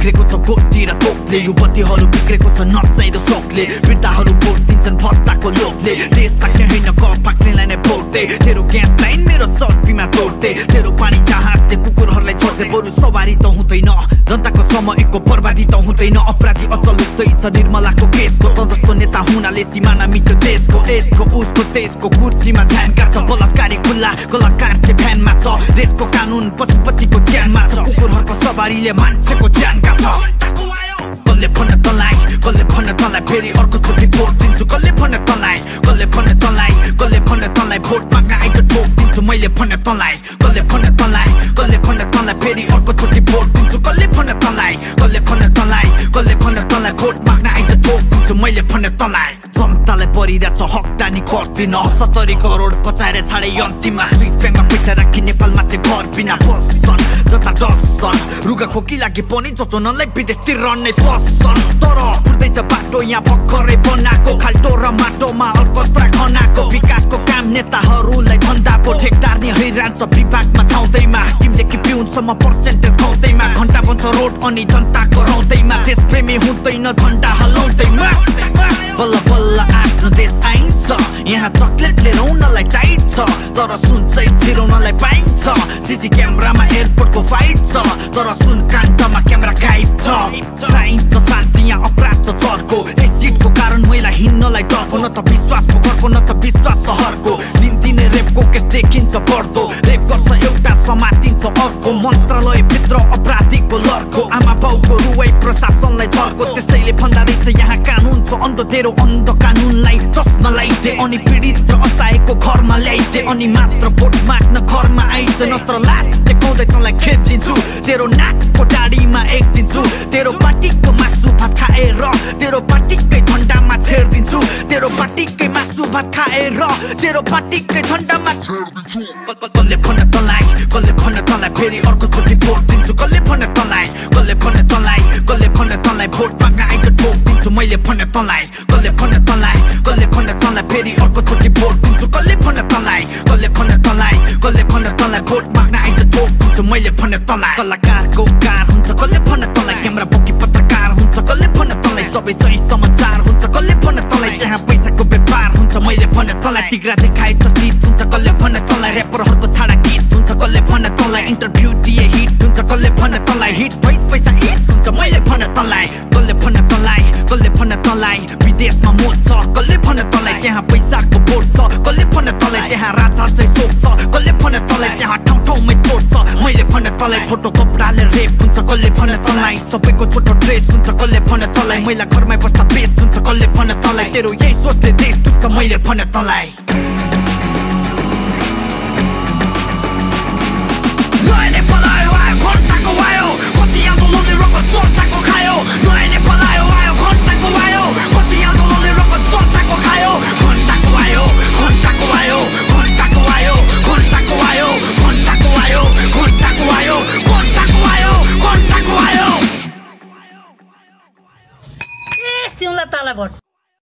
बिग्रेको छ गोटी र तोपले युवतीहरू बिग्रेको छ नचाहिँदो सोखले वृद्धाहरू भोट दिन्छन् भत्ताको लोभले देश सक्ने होइन क पाक्नेलाई नै भोट दे तेरो ग्यास लाइन मेरो चर्पीमा तोड्दे तेरो पानी जहाजले कुकुरहरूलाई छोड्दे बरु सवारी त हुँदैन जनताको समयको बर्बादी त हुँदैन अपराधी अचल उठ्दैछ निर्मलाको केसको त जस्तो नेता हुनाले सिमाना मिट्यो देशको यसको उसको देशको कुर्सीमा ध्यान काट्छ बलात्कारी खुल्ला कलाकार चाहिँ भ्यानमा छ देशको कानुन पशुपतिको ज्यानमा छ कुकुरहरूको सवारीले मान्छेको ज्यान काट्छ कसले भन्न तँलाई कसले भन्न तँलाई फेरि अर्को चोटि भोट दिन्छु कसले भन्न तँलाई कसले भन्न तँलाई कसले भन्न तँलाई भोट माग्न आइज ठोक दिन्छु मैले भन्न तँलाई कसले भन्न तँलाई कसले भन्न तँलाई फेरि अर्को चोटि भोट दिन्छु कसले भन्न तँलाई कसले भन्न तँलाई कसले भन्न तँलाई भोट माग्न आइज ठोक दिन्छु मैले भन्न तँलाई जनतालाई परिरहेछ हकदानी गर्दिन 70 करोड पचाएर छाडे अन्तिममा स्विट ब्याङ्कमा पैसा राखी नेपालमा चाहिँ घर बिना बस्छन् जनता डस्छन् रुगा खोकी लागि पनि जचोनलाई विदेशतिर रहने पस्छन् तर फुट्दैछ बाटो यहाँ भर्खरै बनाएको खाल्टो र माटोमा अलकत्रा खनाको विकासको काम नेताहरूलाई धन्दा पो ठेकदार नि हैरान छ विभागमा थाउँदैमा हाकिमदेखि पिउनसम्म पर्सेन्टेज खाउँदैमा घन्टा बन्छ रोड अनि जनताको रौँदैमा देशप्रेमी हुँदैन झन्डा हल्लाउँदैमा बल्ल बल्ल आफ्नो देश आइन्छ यहाँ चक्लेटले रौनलाई टाइट छ तर सुन चाहिँ छिराउनलाई पाइन्छ सिसी क्यामेरामा एयरपोर्टको फाइट छ तर सुन काण्डमा क्यामेरा गायब छ चाहिन्छ शान्ति यहाँ अपराध छ चर्को एसिडको कारण महिला हिँड्नलाई डरको न त विश्वास पोखरको न त विश्वास सहरको दिनदिनै रेपको केस देखिन्छ बढ्दो रेप गर्छ एउटा समातिन्छ अर्को मन्त्रालय भित्र अपराधीको लर्को आमा बाउको रुवाई प्रशासनलाई झर्को त्यसैले भन्दा रहेछ यहाँ कानुन छ अन्ध तेरो अन्ध कानुनलाई चस्मा लगाइदे अनि पीडित र असहायको घरमा ल्याइदे अनि मात्र भोट माग्न घरमा आइज नत्र लात देखाउँदै तँलाई खेत दिन्छु तेरो नाकको डाडीमा एक दिन्छु तेरो पार्टीको मासु भात खाएर तेरो पार्टीकै झन्डामा छेडिदिन्छु तेरो पार्टीकै मासु भात खाएर तेरो पार्टीकै झन्डामा छेडिदिन्छु कसले भन्न तँलाई कसले भन्न तँलाई फेरि अर्को चोटि भोट दिन्छु कसले भन्न तँलाई कसले भन्न तँलाई कसले भन्न तँलाई भोट माग्न आइज ठोक दिन्छु मैले भन्न तँलाई कसले भन्न तँलाई कसले भन्न तँलाई फेरि अर्को चोटि भोट दिन्छु कसले भन्न तँलाई कसले भन्न तँलाई कसले भन्न तँलाई भोट माग्न आइज ठोक दिन्छु मैले भन्न तँलाई कलाकारको कार हुन्छ कसले भन्न तँलाई क्यामेरा बोकी पत्रकार हुन्छ कसले भन्न तँलाई सबै सही समाचार हुन्छ कसले भन्न तँलाई जहाँ पैसाको व्यापार हुन्छ मैले भन्न तँलाई टिग्रा देखाए चर्चित हुन्छ कसले भन्न तँलाई ऱ्यापरहरूको छाडा गीत हुन्छ कसले भन्न तँलाई इन्टरभ्यू दिए हिट हुन्छ कसले भन्न तँलाई हिट भइस पैसा हिट हुन्छ मैले भन्न तँलाई कसले भन्न तँलाई कसले भन्न तँलाई विदेशमा मोज छ कसले भन्न तँलाई त्यहाँ पैसाको बोट छ कसले भन्न तँलाई त्यहाँ राजा चाहिँ सोक छ कसले भन्न तँलाई त्यहाँ ठाउँ ठाउँमै चोट छ मैले भन्न तँलाई छोटो कपडाले रेप हुन्छ कसले भन्न तँलाई सबैको छोटो ड्रेस हुन्छ कसले भन्न तँलाई महिला घरमै बस्दा बेस हुन्छ कसले भन्न तँलाई तेरो यही सोचले देश टुक्छ मैले भन्न तँलाई तिमीलाई ताला भोट